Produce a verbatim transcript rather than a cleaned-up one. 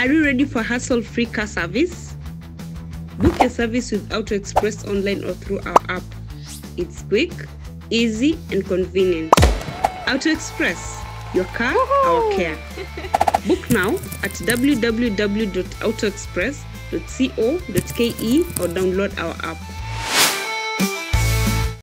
Are you ready for hassle-free car service? Book your service with AutoXpress online or through our app. It's quick, easy, and convenient. AutoXpress, your car, our care. Book now at w w w dot auto express dot co dot k e or download our app.